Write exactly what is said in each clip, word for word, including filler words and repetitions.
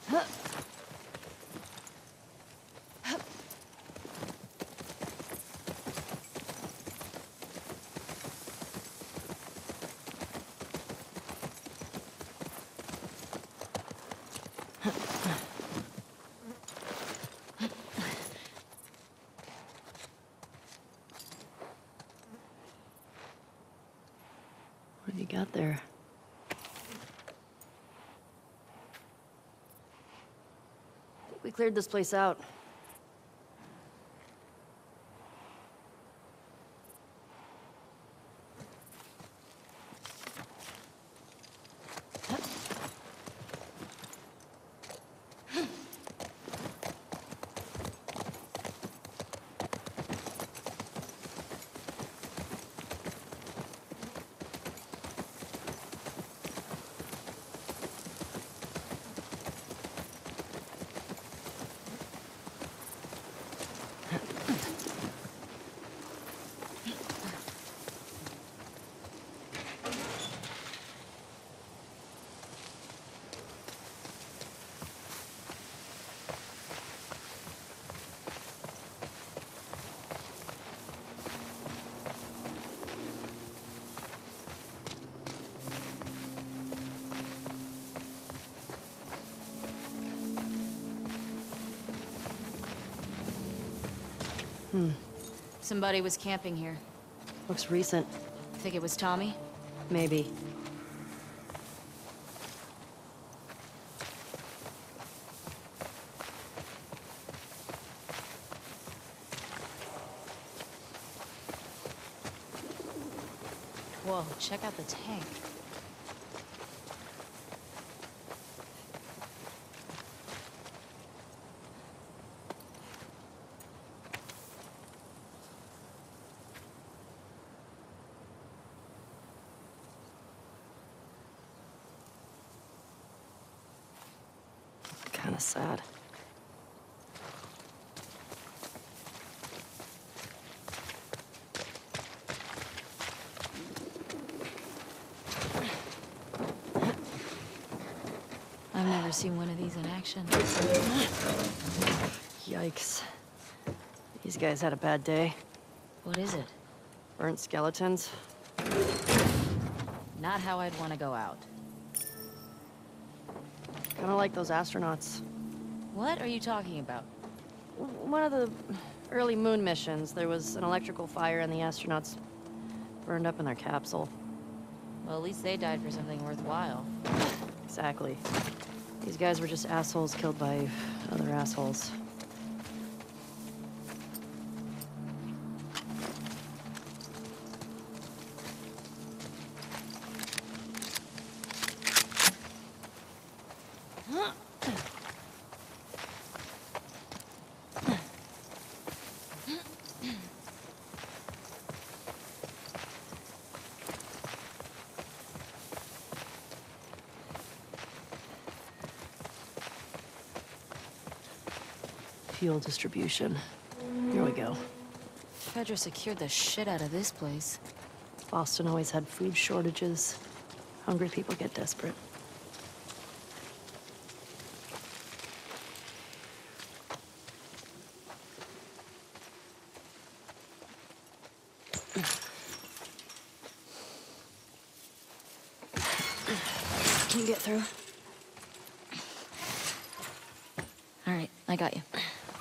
What have you got there? We cleared this place out. Hmm. Somebody was camping here. Looks recent. Think it was Tommy? Maybe. Whoa, check out the tank. Kinda sad. I've never seen one of these in action. Yikes. These guys had a bad day. What is it? Burnt skeletons. Not how I'd want to go out. Kinda like those astronauts. What are you talking about? One of the early moon missions, there was an electrical fire and the astronauts burned up in their capsule. Well, at least they died for something worthwhile. Exactly. These guys were just assholes killed by other assholes. Fuel distribution. Here we go. Fedra secured the shit out of this place. Boston always had food shortages. Hungry people get desperate. Can you get through? All right, I got you.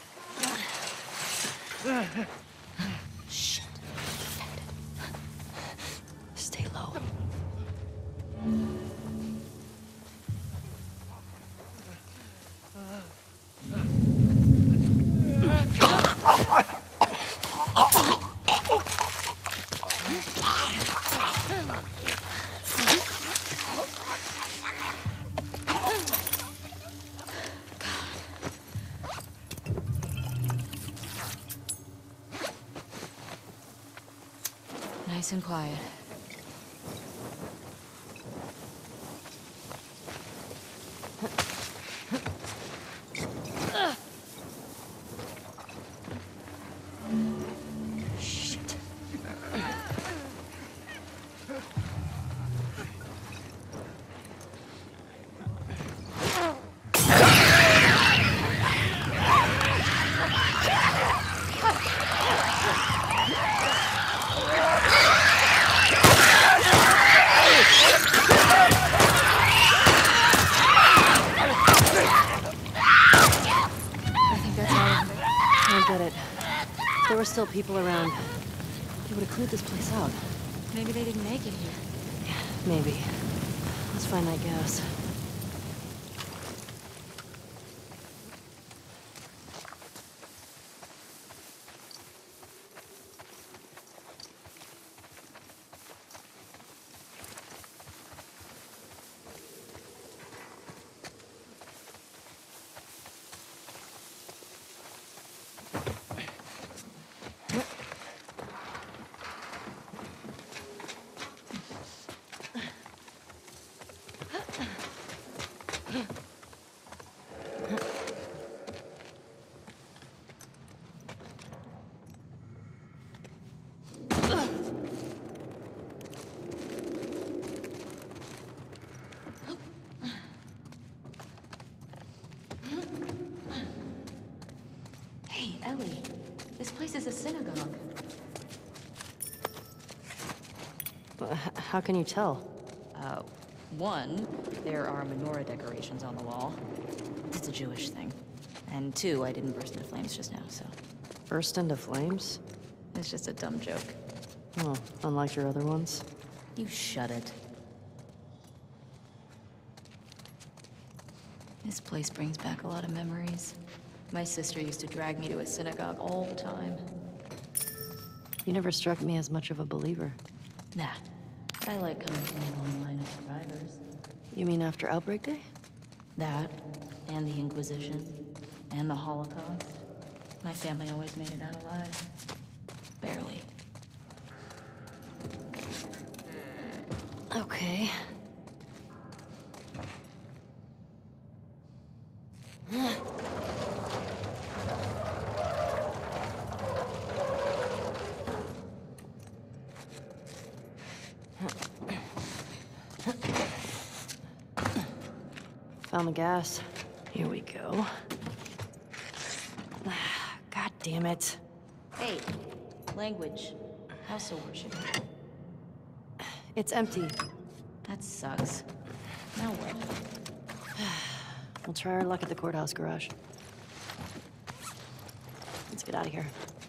Shit. Stay low. Nice and quiet. Shit. were still people around, they would have cleared this place out. Maybe they didn't make it here. Yeah, maybe. Let's find that gas. Hey, Ellie. This place is a synagogue. Well, h- how can you tell? Uh, one, there are menorah decorations on the wall. It's a Jewish thing. And two, I didn't burst into flames just now, so... Burst into flames? It's just a dumb joke. Oh, unlike your other ones? You shut it. This place brings back a lot of memories. My sister used to drag me to a synagogue all the time. You never struck me as much of a believer. Nah. I like coming from a long line of survivors. You mean after Outbreak Day? That, and the Inquisition, and the Holocaust. My family always made it out alive. Barely. Okay. Found the gas. Here we go. God damn it. Hey, language. House of worship. It's empty. That sucks. Now what? We'll try our luck at the courthouse garage. Let's get out of here.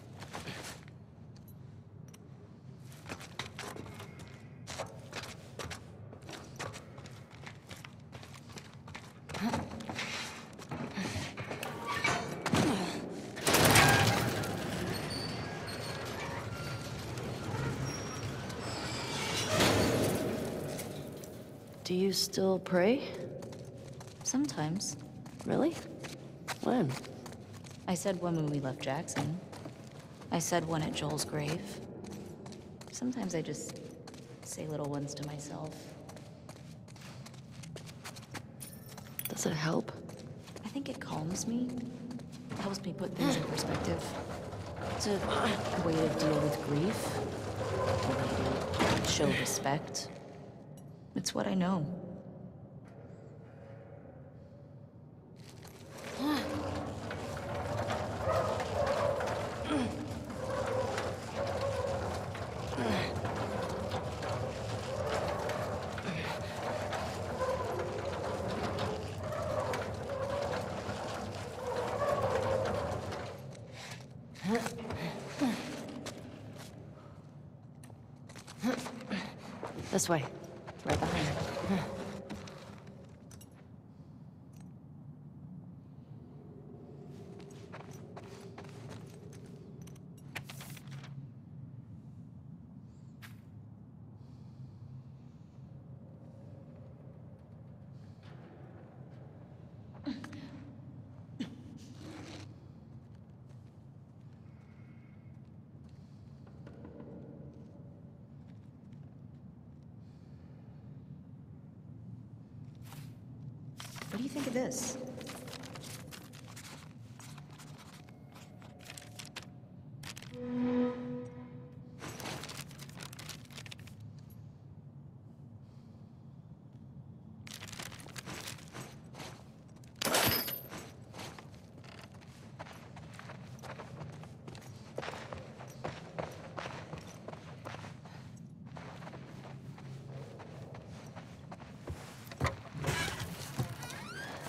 Do you still pray? Sometimes. Really? When? I said one when we left Jackson. I said one at Joel's grave. Sometimes I just say little ones to myself. Does it help? I think it calms me. It helps me put things in perspective. It's a way to deal with grief. A way to show respect. It's what I know. This way. Right behind. What do you think of this?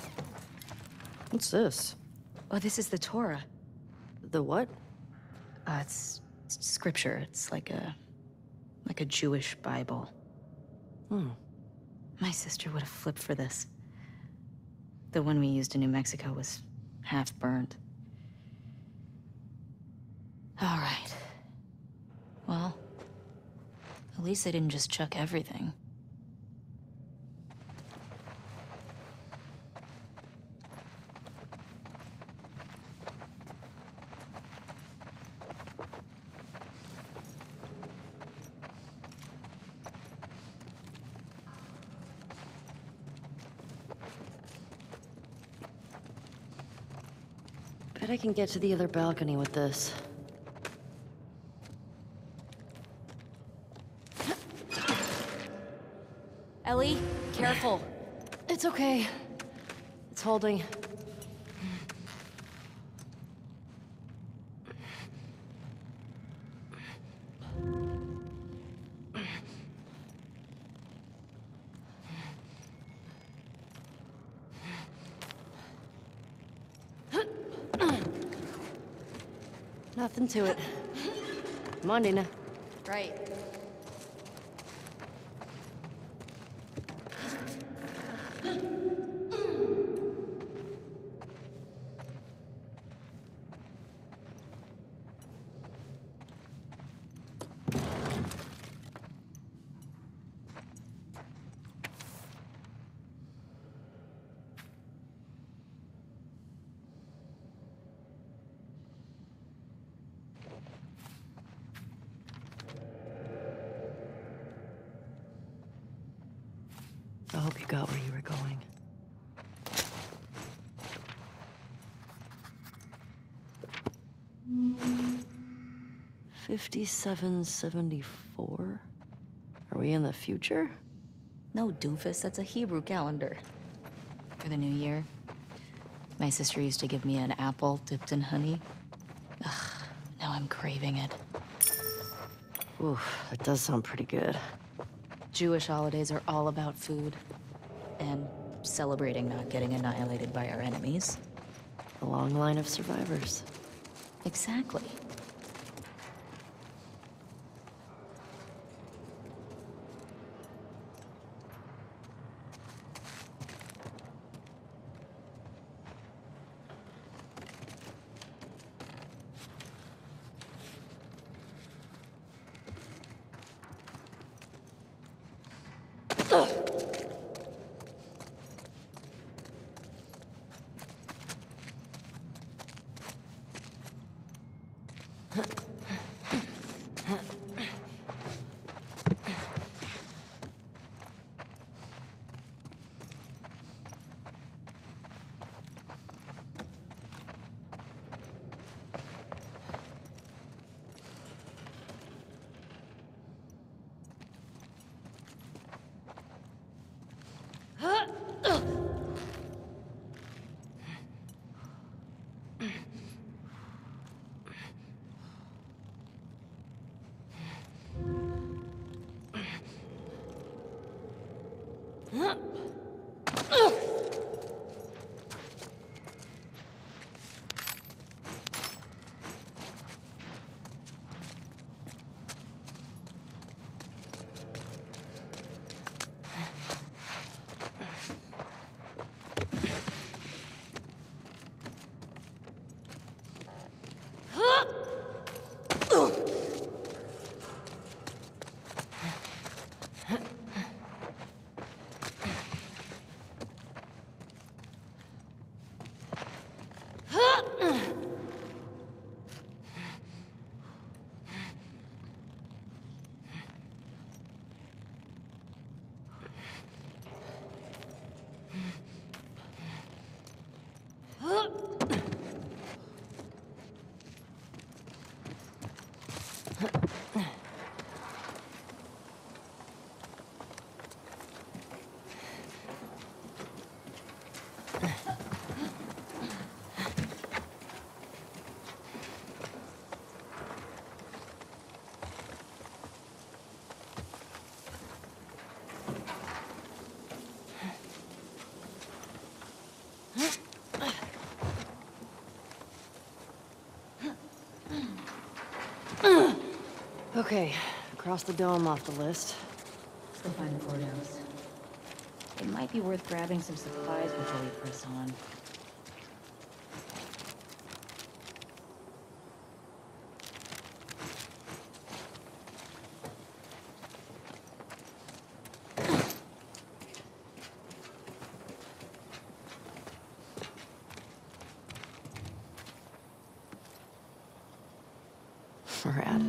What's this? Oh, this is the Torah. The what? Uh, it's, it's scripture. It's like a... like a Jewish Bible. Hmm. My sister would have flipped for this. The one we used in New Mexico was half burned. All right. Well, at least they didn't just chuck everything. Bet I can get to the other balcony with this. Ellie, careful. It's okay. It's holding. Nothing to it. Come on, Dina. Right. I hope you got where you were going. fifty-seven seventy-four? Are we in the future? No, doofus, that's a Hebrew calendar. For the new year, my sister used to give me an apple dipped in honey. Ugh, now I'm craving it. Oof, that does sound pretty good. Jewish holidays are all about food. And celebrating not getting annihilated by our enemies. A long line of survivors. Exactly. Okay, cross the dome off the list. Let's go find the courthouse. It might be worth grabbing some supplies before we press on. Rad.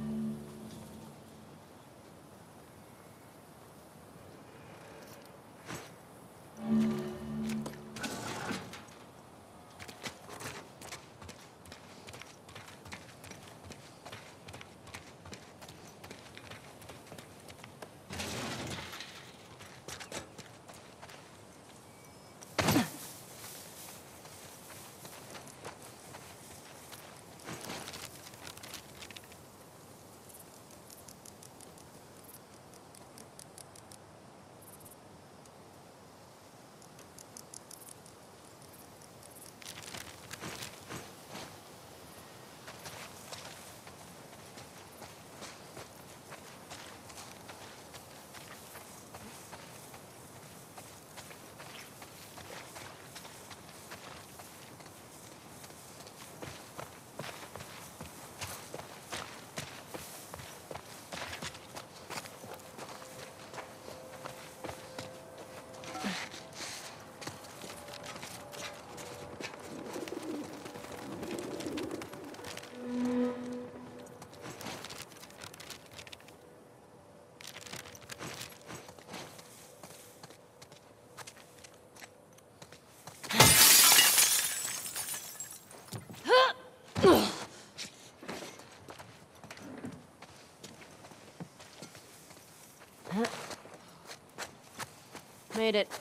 Made it.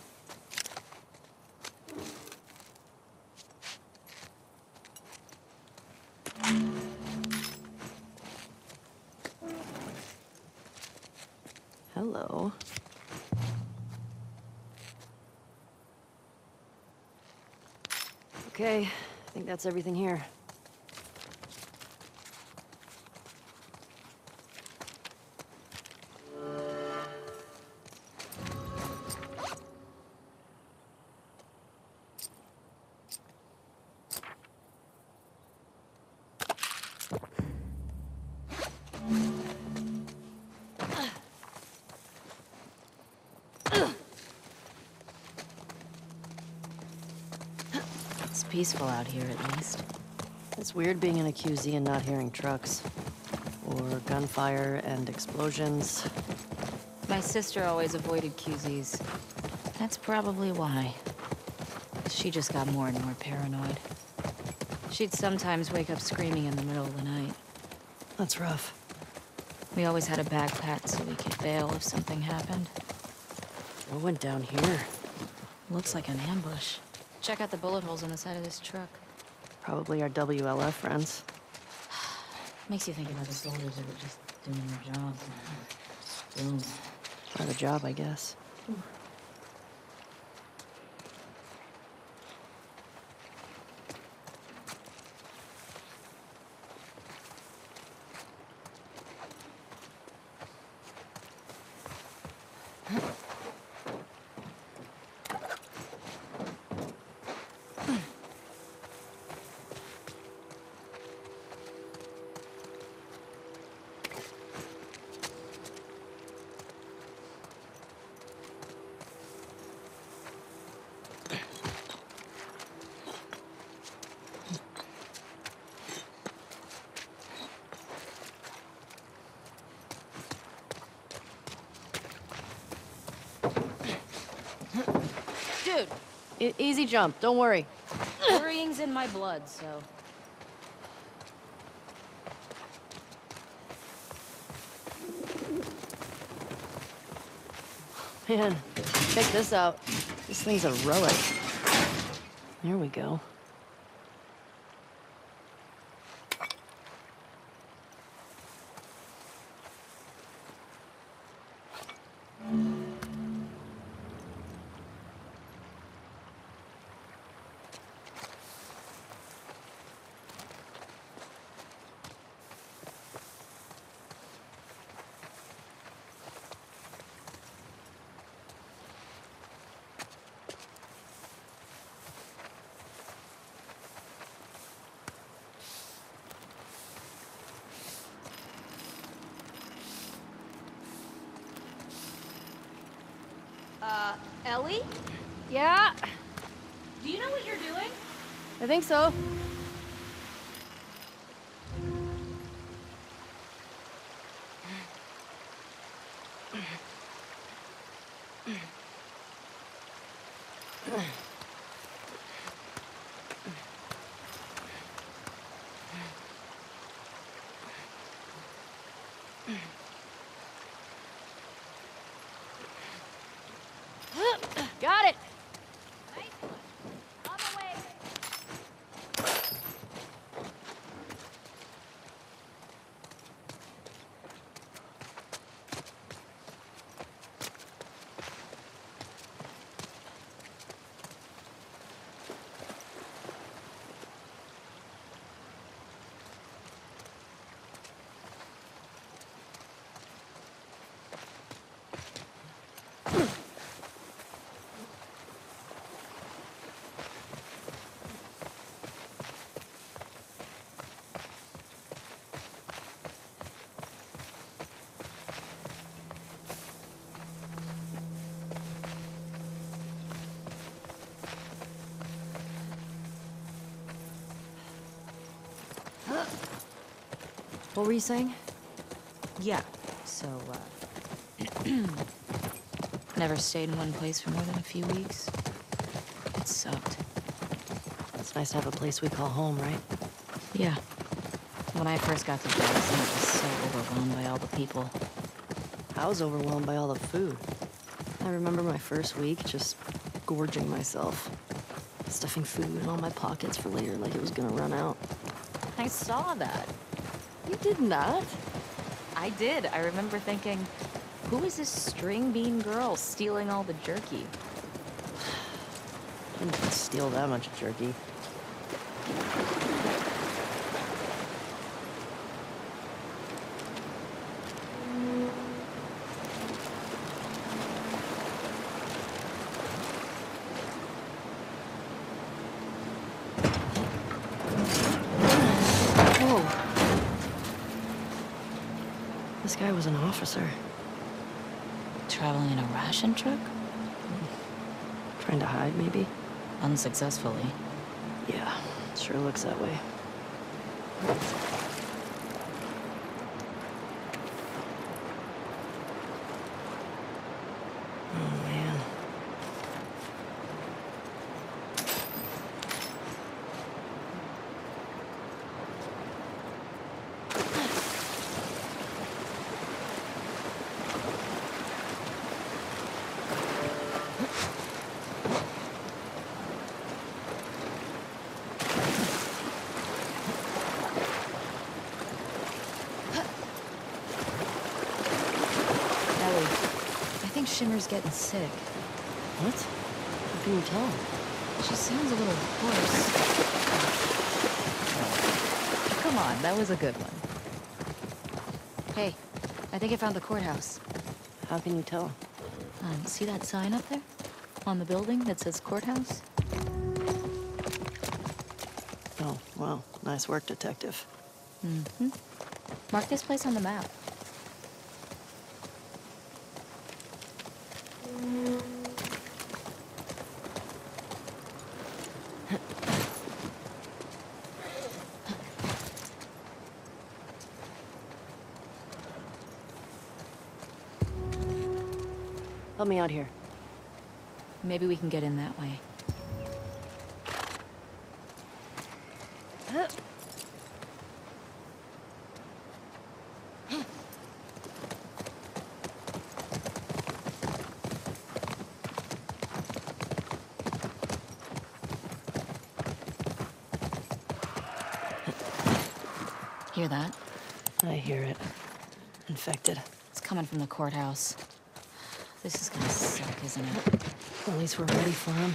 Hello. Okay, I think that's everything here. It's peaceful out here, at least. It's weird being in a Q Z and not hearing trucks. Or gunfire and explosions. My sister always avoided Q Zs. That's probably why. She just got more and more paranoid. She'd sometimes wake up screaming in the middle of the night. That's rough. We always had a bag packed so we could bail if something happened. What went down here? Looks like an ambush. Check out the bullet holes on the side of this truck. Probably our W L F friends. Makes you think about the soldiers that were just doing their jobs. Boom. Part of the job, I guess. Dude, e easy jump, don't worry. Worrying's in my blood, so... Man, check this out. This thing's a relic. There we go. Uh, Ellie? Yeah, Do you know what you're doing? I think so. Got it. On the way. What were you saying? Yeah, so, uh... never stayed in one place for more than a few weeks. It sucked. It's nice to have a place we call home, right? Yeah. When I first got to Jackson, I was so overwhelmed by all the people. I was overwhelmed by all the food. I remember my first week just gorging myself. Stuffing food in all my pockets for later like it was gonna run out. I saw that. You did not? I did. I remember thinking, who is this string bean girl stealing all the jerky? I didn't steal that much jerky. This guy was an officer. Traveling in a ration truck? Trying to hide, maybe? Unsuccessfully. Yeah, sure looks that way. Oh, man. Shimmer's getting sick. What? How can you tell? She sounds a little hoarse. Come on, that was a good one. Hey, I think I found the courthouse. How can you tell? Um, see that sign up there? On the building that says courthouse? Oh, wow. Nice work, detective. Mm-hmm. Mark this place on the map. Help me out here. Maybe we can get in that way. Hear that? I hear it. Infected. It's coming from the courthouse. This is gonna suck, isn't it? At least we're ready for him.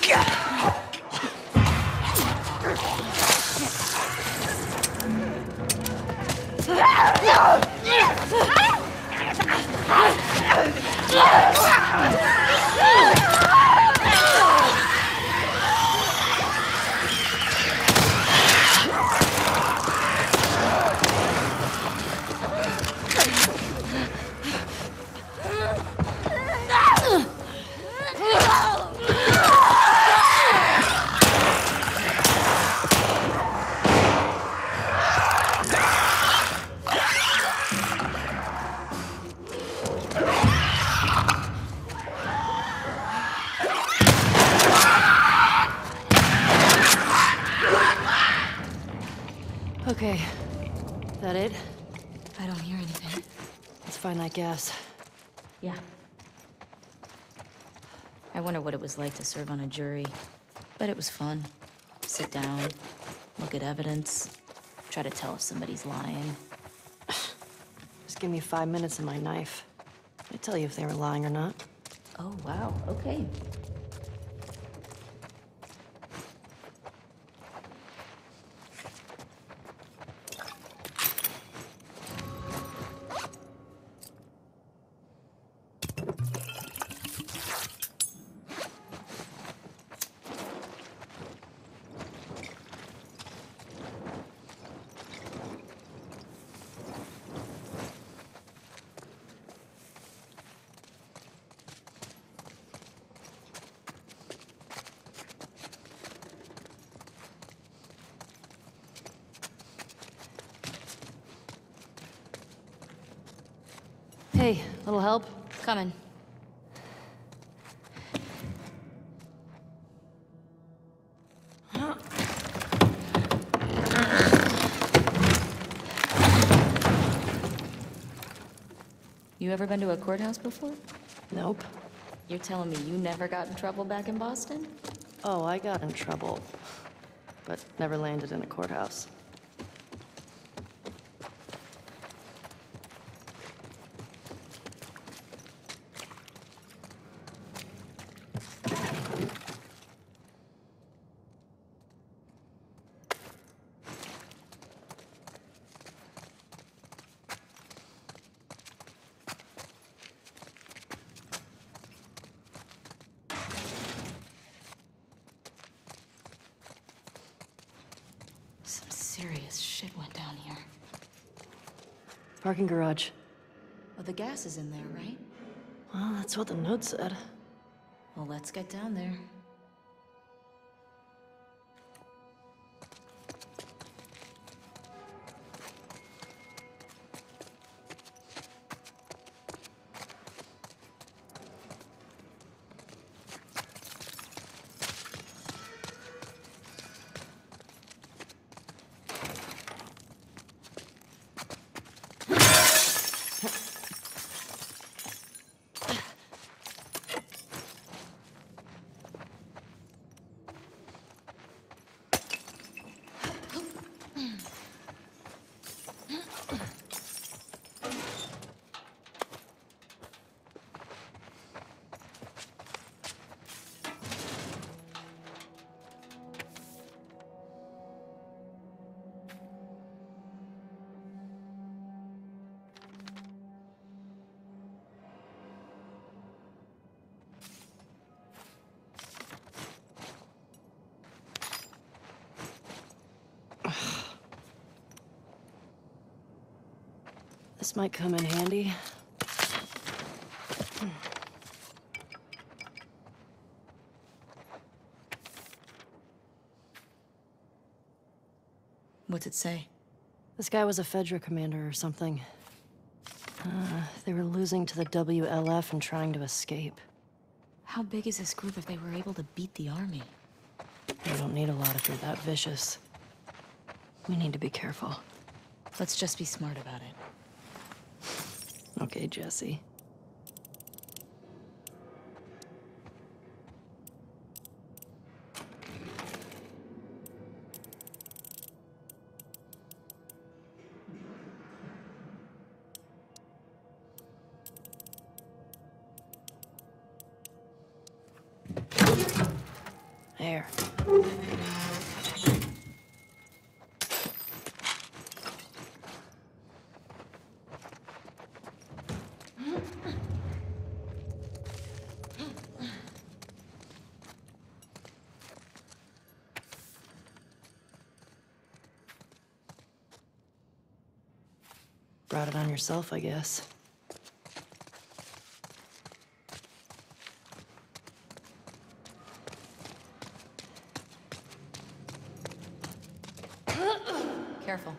Okay. That it? I don't hear anything. Let's find that gas. Yeah. I wonder what it was like to serve on a jury. But it was fun. Sit down, look at evidence, try to tell if somebody's lying. Just give me five minutes and my knife. I'd tell you if they were lying or not. Oh, wow. Okay. Hey, little help? Coming. You ever been to a courthouse before? Nope. You're telling me you never got in trouble back in Boston? Oh, I got in trouble, but never landed in a courthouse. Some serious shit went down here. Parking garage. Well, the gas is in there, right? Well, that's what the note said. Well, let's get down there. This might come in handy. What's it say? This guy was a Fedra commander or something. Uh, they were losing to the W L F and trying to escape. How big is this group if they were able to beat the army? You don't need a lot if you're that vicious. We need to be careful. Let's just be smart about it. Okay, Jesse. There. Brought it on yourself, I guess. Careful.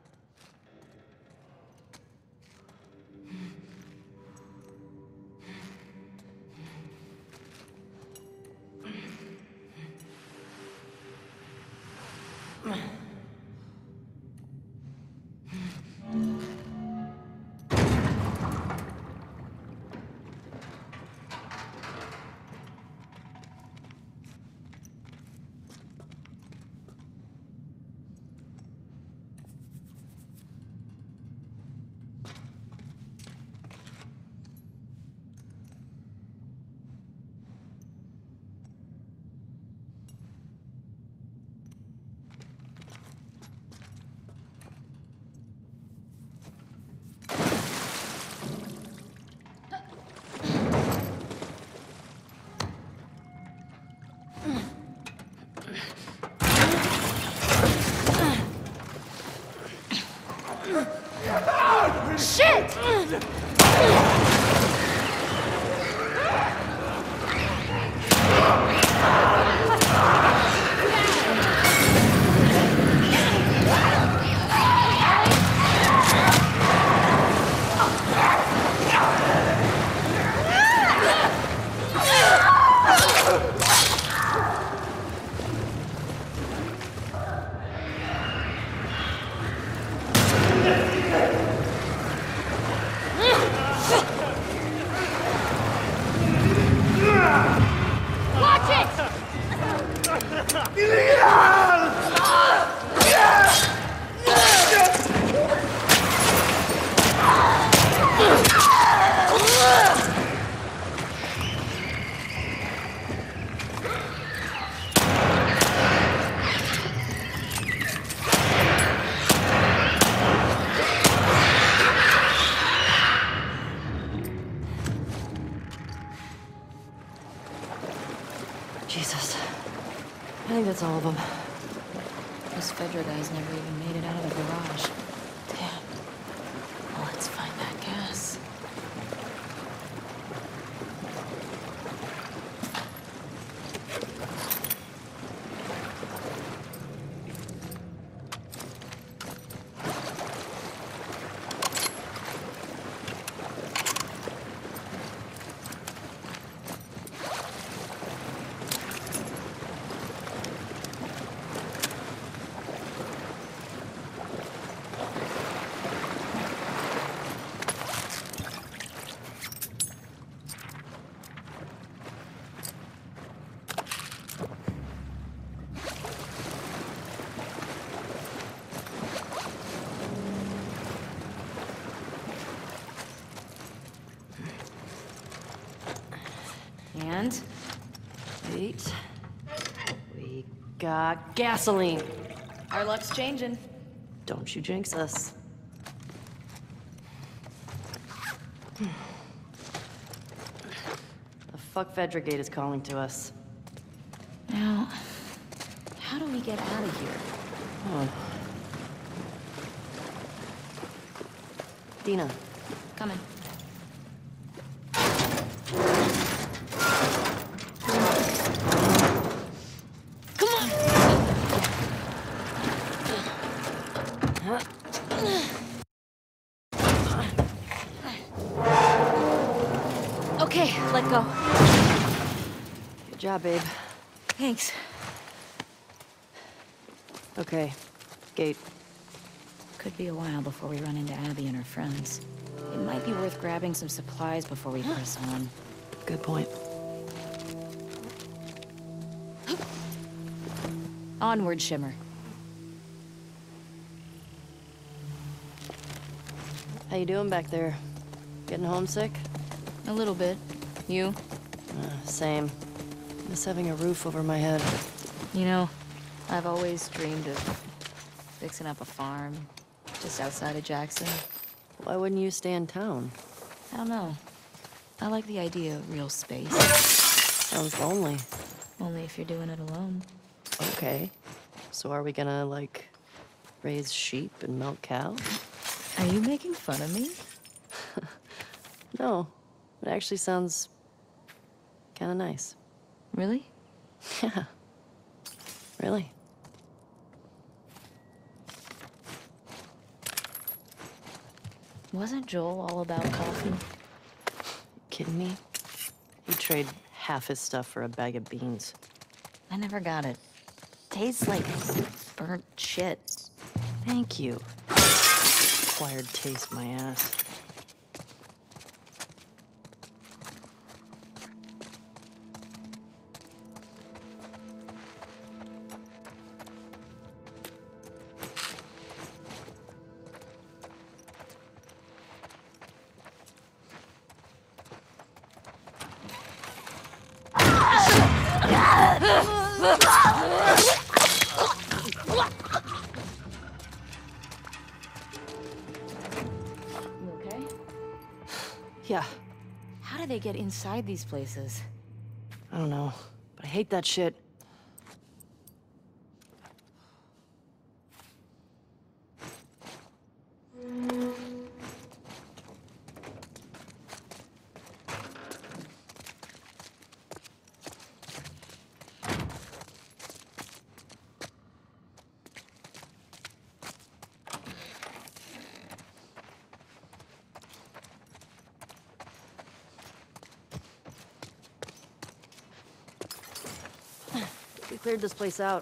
Jesus. I think that's all of them. Those Fedra guys never even made it out of the garage. Damn. Well, let's find that gas. And? Wait. We got gasoline. Our luck's changing. Don't you jinx us. The fuck Fedra Gate is calling to us. Now, how do we get out of here? Oh. Dina. Coming. Okay, let go. Good job, babe. Thanks. Okay, gate. Could be a while before we run into Abby and her friends. It might be worth grabbing some supplies before we press on. Good point. Onward, Shimmer. How you doing back there? Getting homesick? A little bit. You? Uh, same. Miss having a roof over my head. You know, I've always dreamed of fixing up a farm just outside of Jackson. Why wouldn't you stay in town? I don't know. I like the idea of real space. Sounds lonely. Only if you're doing it alone. Okay. So are we gonna, like, raise sheep and milk cows? Are you making fun of me? No. It actually sounds kinda nice. Really? Yeah. Really. Wasn't Joel all about coffee? Kidding me? He'd trade half his stuff for a bag of beans. I never got it. Tastes like burnt shit. Thank you. Acquired taste, my ass. You okay? Yeah, How do they get inside these places? I don't know, but I hate that shit. We cleared this place out.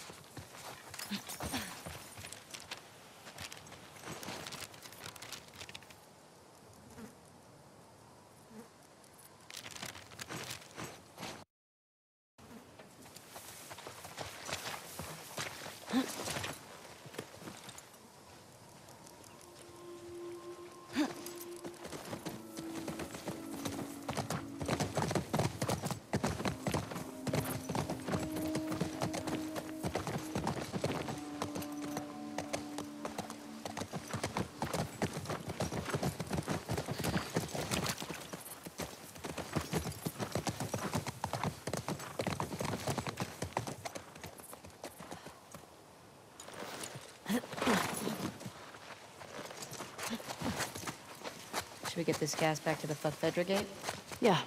Should we get this gas back to the Fedra gate? Yeah.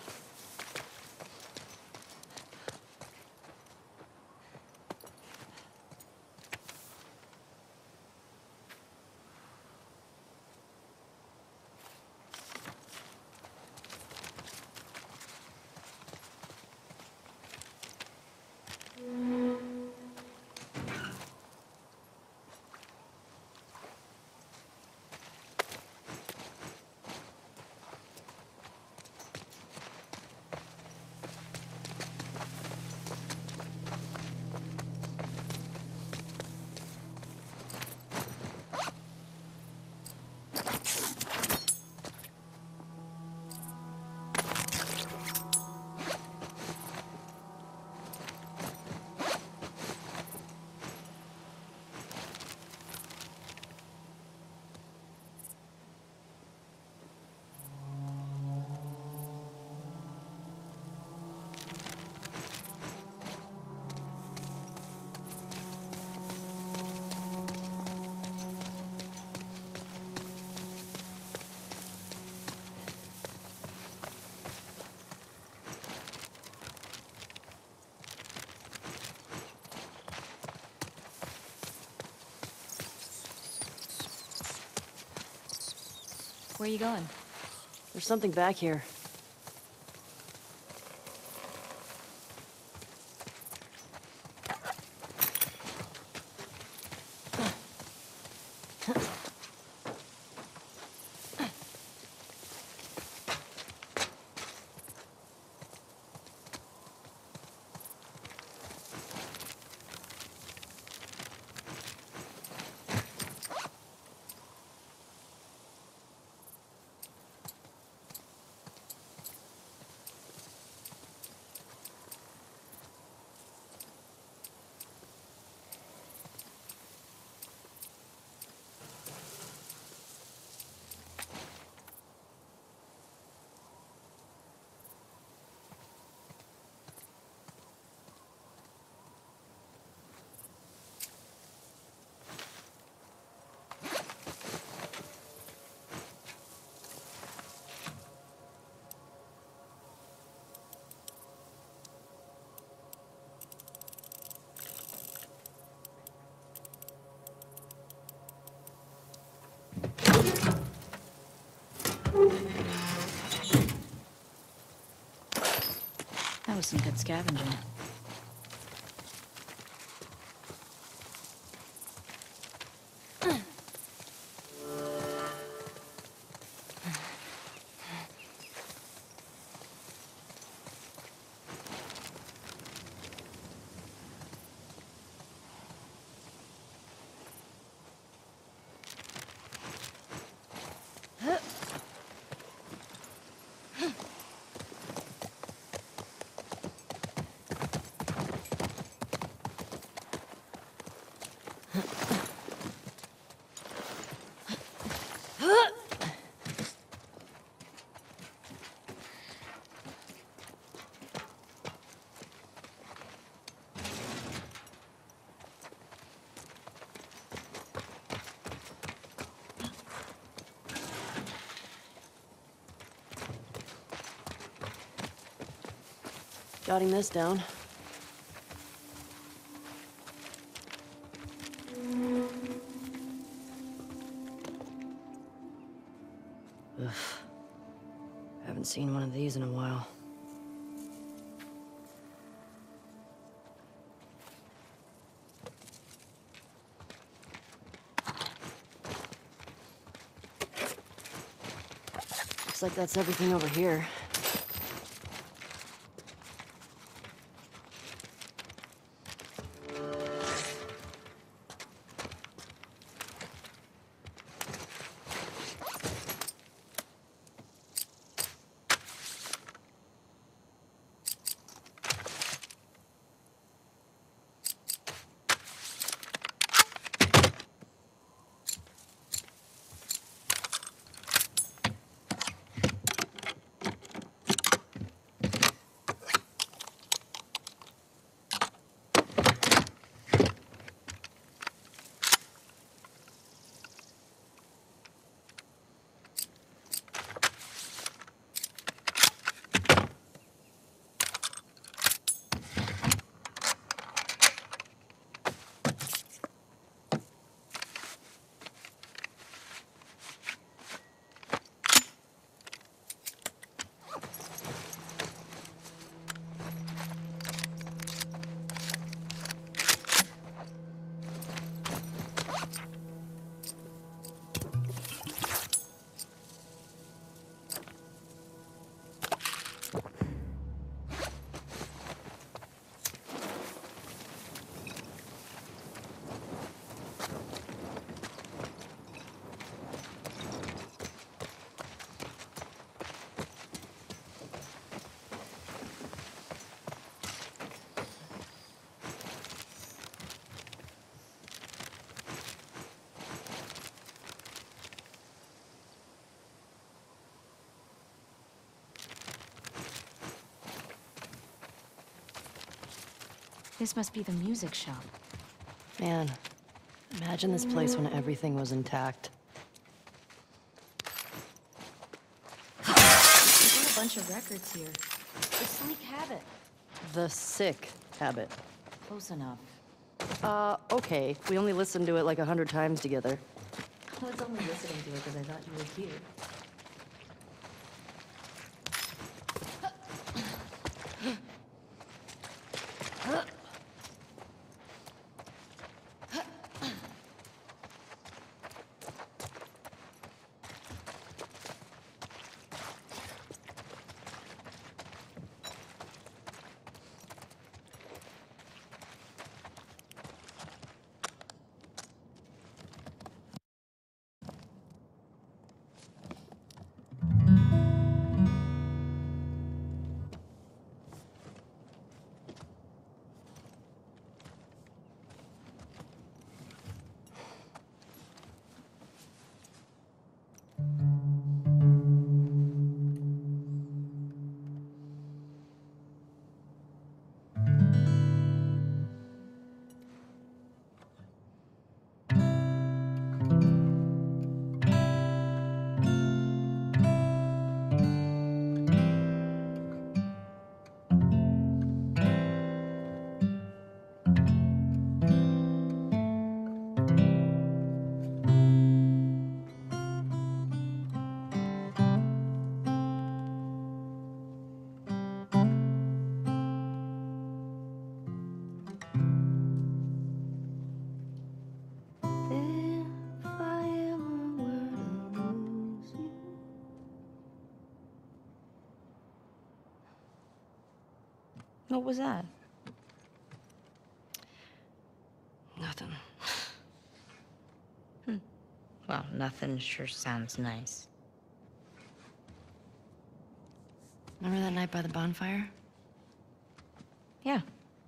Where are you going? There's something back here. That was some good scavenging. Jotting this down. Ugh. Haven't seen one of these in a while. Looks like that's everything over here. This must be the music shop. Man, imagine this place when everything was intact. There's a bunch of records here. The Sleek Habit. The sick habit. Close enough. Uh, okay. We only listened to it like a hundred times together. I was only listening to it because I thought you were here. What was that? Nothing. Well, nothing sure sounds nice. Remember that night by the bonfire? Yeah.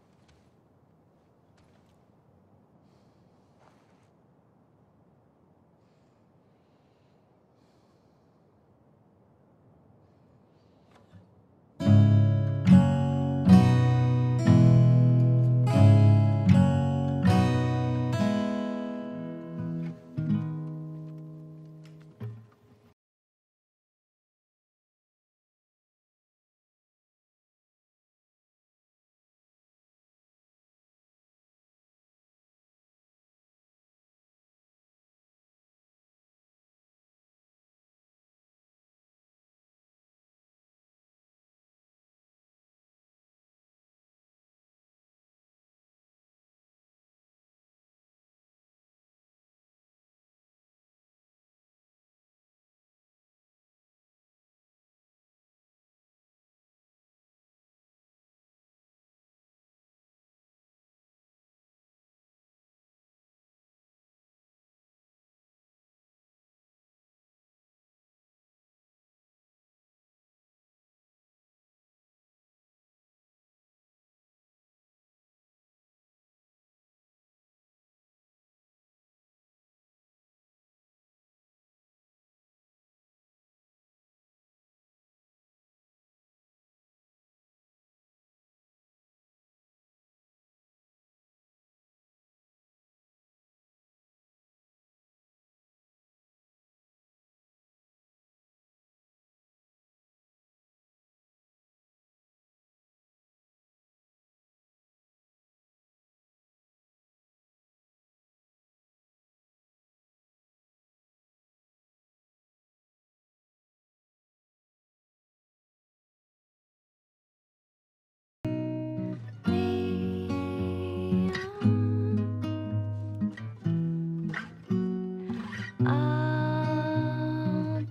I'll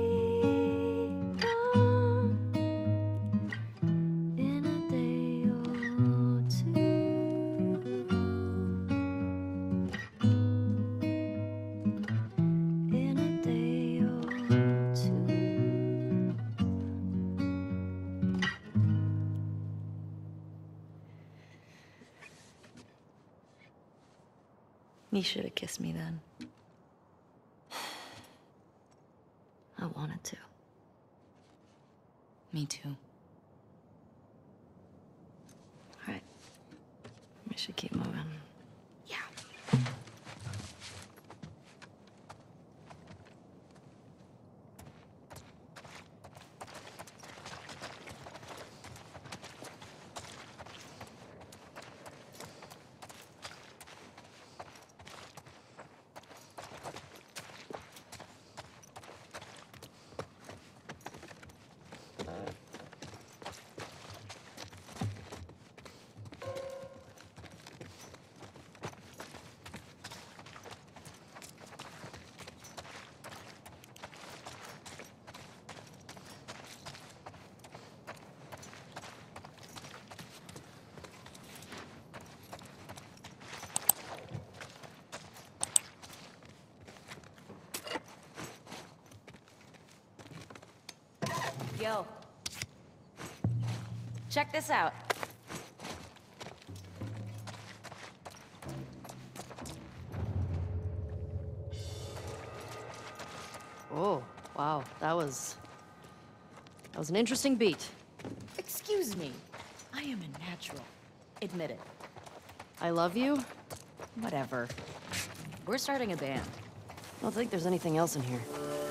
be gone in a day or two. In a day or two. You should have kissed me then. I wanted to. Me too. All right. We should keep moving. Yeah. Yo. Check this out. Oh, wow. That was... That was an interesting beat. Excuse me. I am a natural. Admit it. I love you. Whatever. We're starting a band. I don't think there's anything else in here.